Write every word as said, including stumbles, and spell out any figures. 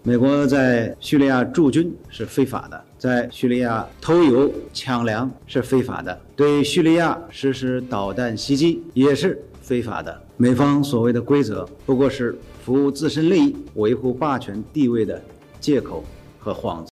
美国在叙利亚驻军是非法的，在叙利亚偷油抢粮是非法的，对叙利亚实施导弹袭击也是非法的。美方所谓的规则，不过是服务自身利益、维护霸权地位的借口和幌子。